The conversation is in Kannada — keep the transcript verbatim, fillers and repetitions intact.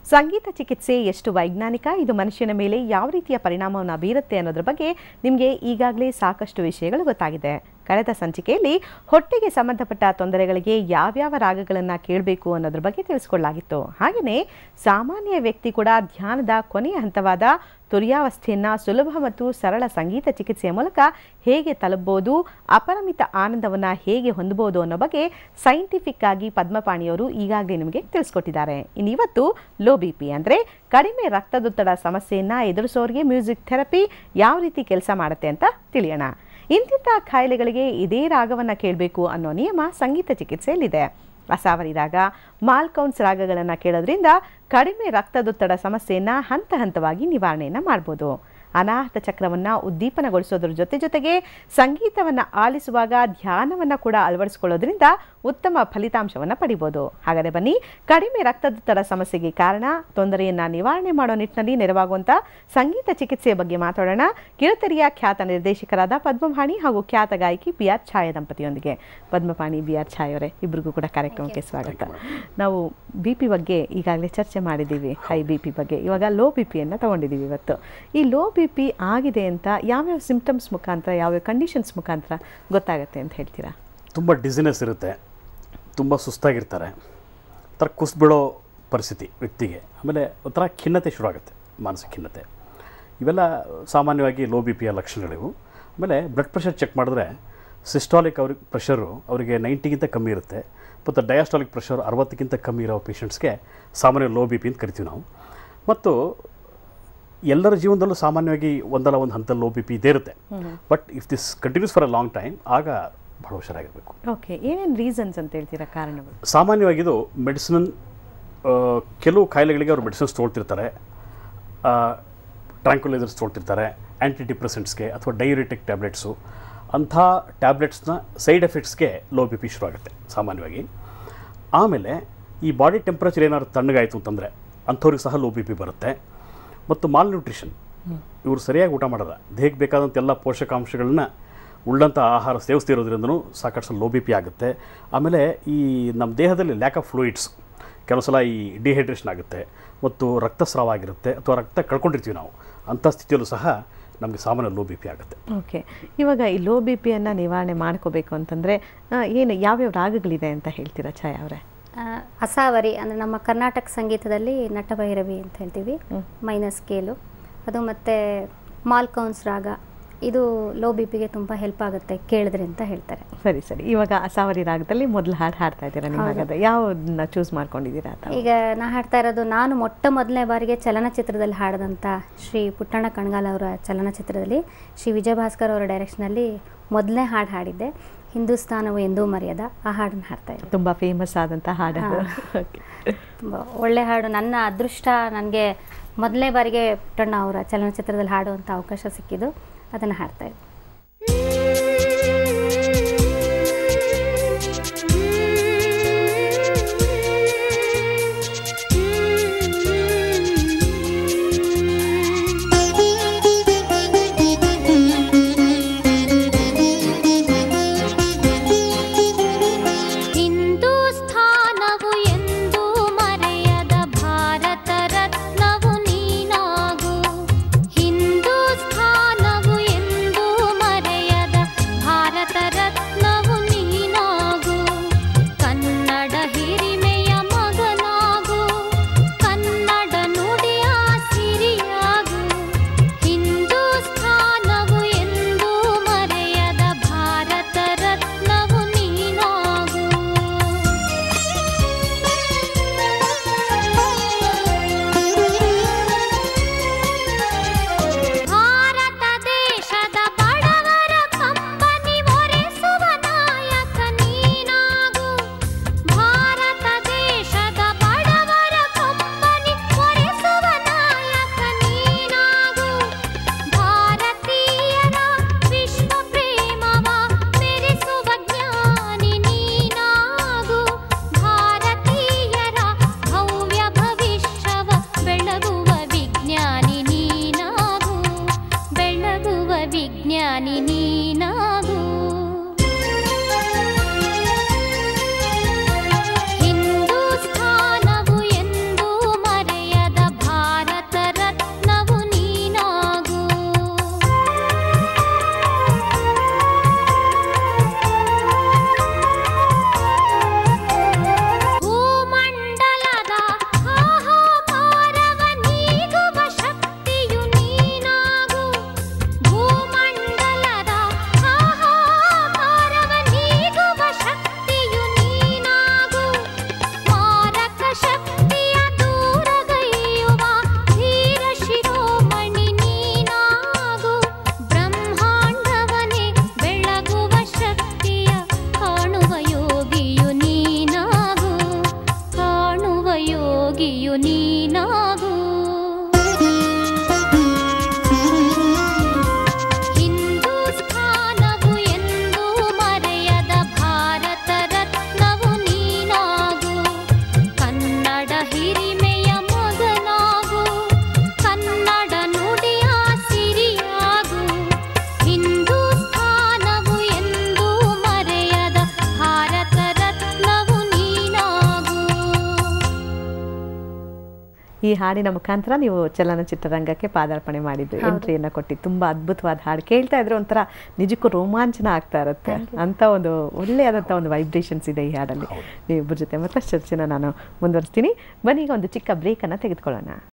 ಸಂಗೀತ ಚಿಕಿತ್ಸೆ ಎಷ್ಟು ವೈಜ್ಞಾನಿಕ, ಇದು ಮನುಷ್ಯನ ಮೇಲೆ ಯಾವ ರೀತಿಯ ಪರಿಣಾಮವನ್ನು ಬೀರುತ್ತೆ ಅನ್ನೋದ್ರ ಬಗ್ಗೆ ನಿಮಗೆ ಈಗಾಗಲೇ ಸಾಕಷ್ಟು ವಿಷಯಗಳು ಗೊತ್ತಾಗಿದೆ. ಕಳೆದ ಸಂಚಿಕೆಯಲ್ಲಿ ಹೊಟ್ಟೆಗೆ ಸಂಬಂಧಪಟ್ಟ ತೊಂದರೆಗಳಿಗೆ ಯಾವ್ಯಾವ ರಾಗಗಳನ್ನು ಕೇಳಬೇಕು ಅನ್ನೋದ್ರ ಬಗ್ಗೆ ತಿಳಿಸ್ಕೊಳ್ಳಲಾಗಿತ್ತು. ಹಾಗೆಯೇ ಸಾಮಾನ್ಯ ವ್ಯಕ್ತಿ ಕೂಡ ಧ್ಯಾನದ ಕೊನೆಯ ಹಂತವಾದ ತುರ್ಯಾವಸ್ಥೆಯನ್ನು ಸುಲಭ ಮತ್ತು ಸರಳ ಸಂಗೀತ ಚಿಕಿತ್ಸೆಯ ಮೂಲಕ ಹೇಗೆ ತಲುಪಬಹುದು, ಅಪರಿಮಿತ ಆನಂದವನ್ನು ಹೇಗೆ ಹೊಂದಬಹುದು ಅನ್ನೋ ಬಗ್ಗೆ ಸೈಂಟಿಫಿಕ್ ಆಗಿ ಪದ್ಮಪಾಣಿಯವರು ಈಗಾಗಲೇ ನಿಮಗೆ ತಿಳಿಸ್ಕೊಟ್ಟಿದ್ದಾರೆ. ಇನ್ನು ಇವತ್ತು ಲೋ ಬಿ ಪಿ ಅಂದರೆ ಕಡಿಮೆ ರಕ್ತದೊತ್ತಡ ಸಮಸ್ಯೆಯನ್ನು ಎದುರಿಸೋರಿಗೆ ಮ್ಯೂಸಿಕ್ ಥೆರಪಿ ಯಾವ ರೀತಿ ಕೆಲಸ ಮಾಡುತ್ತೆ ಅಂತ ತಿಳಿಯೋಣ. ಇಂತಿಂಥ ಕಾಯಿಲೆಗಳಿಗೆ ಇದೇ ರಾಗವನ್ನು ಕೇಳಬೇಕು ಅನ್ನೋ ನಿಯಮ ಸಂಗೀತ ಚಿಕಿತ್ಸೆಯಲ್ಲಿದೆ. ಅಸಾವರಿ ರಾಗ, ಮಾಲ್ಕೌನ್ಸ್ ರಾಗಗಳನ್ನು ಕೇಳೋದ್ರಿಂದ ಕಡಿಮೆ ರಕ್ತದೊತ್ತಡ ಸಮಸ್ಯೆಯನ್ನು ಹಂತ ಹಂತವಾಗಿ ನಿವಾರಣೆಯನ್ನು ಮಾಡ್ಬೋದು. ಅನಾಹತ ಚಕ್ರವನ್ನು ಉದ್ದೀಪನಗೊಳಿಸೋದ್ರ ಜೊತೆ ಜೊತೆಗೆ ಸಂಗೀತವನ್ನು ಆಲಿಸುವಾಗ ಧ್ಯಾನವನ್ನು ಕೂಡ ಅಳವಡಿಸ್ಕೊಳ್ಳೋದ್ರಿಂದ ಉತ್ತಮ ಫಲಿತಾಂಶವನ್ನು ಪಡಿಬೋದು. ಹಾಗಾದರೆ ಬನ್ನಿ, ಕಡಿಮೆ ರಕ್ತದೊತ್ತಡ ಸಮಸ್ಯೆಗೆ ಕಾರಣ, ತೊಂದರೆಯನ್ನು ನಿವಾರಣೆ ಮಾಡೋ ನಿಟ್ಟಿನಲ್ಲಿ ನೆರವಾಗುವಂಥ ಸಂಗೀತ ಚಿಕಿತ್ಸೆಯ ಬಗ್ಗೆ ಮಾತಾಡೋಣ. ಕಿರುತೆರೆಯ ಖ್ಯಾತ ನಿರ್ದೇಶಕರಾದ ಪದ್ಮಪಾಣಿ ಹಾಗೂ ಖ್ಯಾತ ಗಾಯಕಿ ಬಿ ಆರ್ ಛಾಯಾ ದಂಪತಿಯೊಂದಿಗೆ. ಪದ್ಮಪಾಣಿ, ಬಿ ಆರ್ ಛಾಯಾ ಅವರೇ, ಇಬ್ಬರಿಗೂ ಕೂಡ ಕಾರ್ಯಕ್ರಮಕ್ಕೆ ಸ್ವಾಗತ. ನಾವು ಬಿ ಪಿ ಬಗ್ಗೆ ಈಗಾಗಲೇ ಚರ್ಚೆ ಮಾಡಿದ್ದೀವಿ, ಹೈ ಬಿ ಪಿ ಬಗ್ಗೆ. ಇವಾಗ ಲೋ ಬಿ ಪಿಯನ್ನು ತೊಗೊಂಡಿದ್ದೀವಿ ಇವತ್ತು. ಈ ಲೋ ಬಿ ಪಿ ಆಗಿದೆ ಅಂತ ಯಾವ್ಯಾವ ಸಿಂಪ್ಟಮ್ಸ್ ಮುಖಾಂತರ, ಯಾವ್ಯಾವ ಕಂಡೀಷನ್ಸ್ ಮುಖಾಂತರ ಗೊತ್ತಾಗುತ್ತೆ ಅಂತ ಹೇಳ್ತೀರಾ? ತುಂಬ ಡಿಸಿನೆಸ್ ಇರುತ್ತೆ, ತುಂಬ ಸುಸ್ತಾಗಿರ್ತಾರೆ, ಒಂಥರ ಕುಸ್ಬಿಡೋ ಪರಿಸ್ಥಿತಿ ವ್ಯಕ್ತಿಗೆ. ಆಮೇಲೆ ಒಂಥರ ಖಿನ್ನತೆ ಶುರು ಆಗುತ್ತೆ, ಮಾನಸಿಕ ಖಿನ್ನತೆ. ಇವೆಲ್ಲ ಸಾಮಾನ್ಯವಾಗಿ ಲೋ ಬಿ ಪಿಯ ಲಕ್ಷಣಗಳಿವು. ಆಮೇಲೆ ಬ್ಲಡ್ ಪ್ರೆಷರ್ ಚೆಕ್ ಮಾಡಿದ್ರೆ ಸಿಸ್ಟಾಲಿಕ್ ಅವ್ರಿಗೆ ಪ್ರೆಷರು ಅವರಿಗೆ ನೈಂಟಿಗಿಂತ ಕಮ್ಮಿ ಇರುತ್ತೆ, ಮತ್ತು ಡಯಾಸ್ಟಾಲಿಕ್ ಪ್ರೆಷರ್ ಅರವತ್ತಕ್ಕಿಂತ ಕಮ್ಮಿ ಇರೋ ಪೇಷಂಟ್ಸ್ಗೆ ಸಾಮಾನ್ಯ ಲೋ ಬಿ ಪಿ ಅಂತ ಕರಿತೀವಿ ನಾವು. ಮತ್ತು ಎಲ್ಲರ ಜೀವನದಲ್ಲೂ ಸಾಮಾನ್ಯವಾಗಿ ಒಂದಲ್ಲ ಒಂದು ಹಂತದಲ್ಲಿ ಲೋ ಬಿ ಪಿ ಇದೇ ಇರುತ್ತೆ. But if this continues for a long time, ಆಗ ಬಹಳ ಹುಷಾರಾಗಿರಬೇಕು. ಓಕೆ, ಏನೇನು ರೀಸನ್ಸ್ ಅಂತ ಹೇಳ್ತೀರಾ, ಕಾರಣಗಳು? ಸಾಮಾನ್ಯವಾಗಿ ಇದು ಮೆಡಿಸಿನ್, ಕೆಲವು ಕಾಯಿಲೆಗಳಿಗೆ ಅವರು ಮೆಡಿಸಿನ್ಸ್ ತೊಗೊಳ್ತಿರ್ತಾರೆ, ಟ್ರ್ಯಾಂಕ್ಯುಲೈಸರ್ಸ್ ತೊಗೊಳ್ತಿರ್ತಾರೆ, ಆ್ಯಂಟಿ ಡಿಪ್ರೆಸೆಂಟ್ಸ್ಗೆ ಅಥವಾ ಡೈಯೂರಿಟಿಕ್ ಟ್ಯಾಬ್ಲೆಟ್ಸು. ಅಂಥ ಟ್ಯಾಬ್ಲೆಟ್ಸ್ನ ಸೈಡ್ ಎಫೆಕ್ಟ್ಸ್ಗೆ ಲೋ ಬಿ ಪಿ ಶುರು ಆಗುತ್ತೆ ಸಾಮಾನ್ಯವಾಗಿ. ಆಮೇಲೆ ಈ ಬಾಡಿ ಟೆಂಪ್ರೇಚರ್ ಏನಾದ್ರು ತಣ್ಣಗಾಯಿತು ಅಂತಂದರೆ ಅಂಥವ್ರಿಗೆ ಸಹ ಲೋ ಬಿ ಪಿ ಬರುತ್ತೆ. ಮತ್ತು ಮಾಲ್ ನ್ಯೂಟ್ರಿಷನ್, ಇವರು ಸರಿಯಾಗಿ ಊಟ ಮಾಡಲ್ಲ, ದೇಹಕ್ಕೆ ಬೇಕಾದಂಥ ಎಲ್ಲ ಪೋಷಕಾಂಶಗಳನ್ನ ಉಳ್ಳಂಥ ಆಹಾರ ಸೇವಿಸ್ತಿರೋದ್ರಿಂದನೂ ಸಾಕಷ್ಟು ಲೋ ಬಿ ಪಿ ಆಗುತ್ತೆ. ಆಮೇಲೆ ಈ ನಮ್ಮ ದೇಹದಲ್ಲಿ ಲ್ಯಾಕ್ ಆಫ್ ಫ್ಲೂಯಿಡ್ಸ್, ಕೆಲವು ಸಲ ಈ ಡಿಹೈಡ್ರೇಷನ್ ಆಗುತ್ತೆ ಮತ್ತು ರಕ್ತಸ್ರಾವ ಆಗಿರುತ್ತೆ, ಅಥವಾ ರಕ್ತ ಕಳ್ಕೊಂಡಿರ್ತೀವಿ ನಾವು. ಅಂಥ ಸ್ಥಿತಿಯಲ್ಲೂ ಸಹ ನಮಗೆ ಸಾಮಾನ್ಯ ಲೋ ಬಿ ಪಿ ಆಗುತ್ತೆ. ಓಕೆ, ಇವಾಗ ಈ ಲೋ ಬಿ ಪಿಯನ್ನು ನಿವಾರಣೆ ಮಾಡ್ಕೋಬೇಕು ಅಂತಂದರೆ ಏನು ಯಾವ್ಯಾವ ರಾಗಗಳಿದೆ ಅಂತ ಹೇಳ್ತೀರಾ ಛಾಯಾ ಅವರೇ? ಅಸಾವರಿ ಅಂದರೆ ನಮ್ಮ ಕರ್ನಾಟಕ ಸಂಗೀತದಲ್ಲಿ ನಟಭೈರವಿ ಅಂತ ಹೇಳ್ತೀವಿ, ಮೈನರ್ ಸ್ಕೇಲು ಅದು. ಮತ್ತು ಮಾಲ್ಕೌನ್ಸ್ ರಾಗ, ಇದು ಲೋ ಬಿ ಪಿಗೆ ತುಂಬ ಹೆಲ್ಪ್ ಆಗುತ್ತೆ ಕೇಳಿದ್ರೆ ಅಂತ ಹೇಳ್ತಾರೆ. ಸರಿ ಸರಿ, ಇವಾಗ ಅಸಾವರಿ ರಾಗದಲ್ಲಿ ಮೊದಲು ಹಾಡು ಹಾಡ್ತಾ ಇದ್ದೀರಾ ನೀವು, ಯಾವನ್ನ ಚೂಸ್ ಮಾಡ್ಕೊಂಡಿದ್ದೀರಾ? ಈಗ ನಾ ಹಾಡ್ತಾ ಇರೋದು, ನಾನು ಮೊಟ್ಟ ಮೊದಲನೇ ಬಾರಿಗೆ ಚಲನಚಿತ್ರದಲ್ಲಿ ಹಾಡಿದಂಥ ಶ್ರೀ ಪುಟ್ಟಣ್ಣ ಕಣಗಾಲ್ ಅವರ ಚಲನಚಿತ್ರದಲ್ಲಿ ಶ್ರೀ ವಿಜಯ ಭಾಸ್ಕರ್ ಅವರ ಡೈರೆಕ್ಷನಲ್ಲಿ ಮೊದಲನೇ ಹಾಡು ಹಾಡಿದ್ದೆ, ಹಿಂದೂಸ್ತಾನವು ಎಂದೂ ಮರ್ಯಾದ. ಆ ಹಾಡನ್ನು ಹಾಡ್ತಾ ಇದ್ದೆ. ತುಂಬ ಫೇಮಸ್ ಆದಂಥ ಹಾಡು, ತುಂಬ ಒಳ್ಳೆ ಹಾಡು. ನನ್ನ ಅದೃಷ್ಟ, ನನಗೆ ಮೊದಲನೇ ಬಾರಿಗೆ ಪುಟ್ಟಣ್ಣ ಅವರ ಚಲನಚಿತ್ರದಲ್ಲಿ ಹಾಡುವಂಥ ಅವಕಾಶ ಸಿಕ್ಕಿದ್ದು, ಅದನ್ನು ಹಾಡ್ತಾ ಇದ್ದೆ. ಹಿಂದೂಸ್ತಾನವು ಎಂದು ನೀನಾಗು. ಹಿಂದೂಸ್ಥಾನವು ಎಂದೂ ಮರೆಯದ ಭಾರತ ರತ್ನವು ನೀನಾಗು. ಕನ್ನಡ ಹಿರಿಮೆಯ ಮಗನಾಗು, ಕನ್ನಡ ನುಡಿಯ ಸಿರಿಯಾಗು. ಹಿಂದೂಸ್ಥಾನವು ಎಂದೂ ಮರೆಯದ ಭಾರತ ರತ್ನವು ನೀನಾಗು. ಈ ಹಾಡಿನ ಮುಖಾಂತರ ನೀವು ಚಲನಚಿತ್ರರಂಗಕ್ಕೆ ಪಾದಾರ್ಪಣೆ ಮಾಡಿದ್ದು, ಎಂಟ್ರಿಯನ್ನು ಕೊಟ್ಟು ತುಂಬ ಅದ್ಭುತವಾದ ಹಾಡು. ಕೇಳ್ತಾ ಇದ್ರೆ ಒಂಥರ ನಿಜಕ್ಕೂ ರೋಮಾಂಚನ ಆಗ್ತಾ ಇರುತ್ತೆ. ಅಂತ ಒಂದು ಒಳ್ಳೆಯದಂಥ ಒಂದು ವೈಬ್ರೇಷನ್ಸ್ ಇದೆ ಈ ಹಾಡಲ್ಲಿ. ನೀವಿಬ್ಬರ ಜೊತೆ ಮತ್ತಷ್ಟು ಚರ್ಚೆನ ನಾನು ಮುಂದುವರಿಸ್ತೀನಿ. ಬನ್ನಿ, ಈಗ ಒಂದು ಚಿಕ್ಕ ಬ್ರೇಕನ್ನು ತೆಗೆದುಕೊಳ್ಳೋಣ.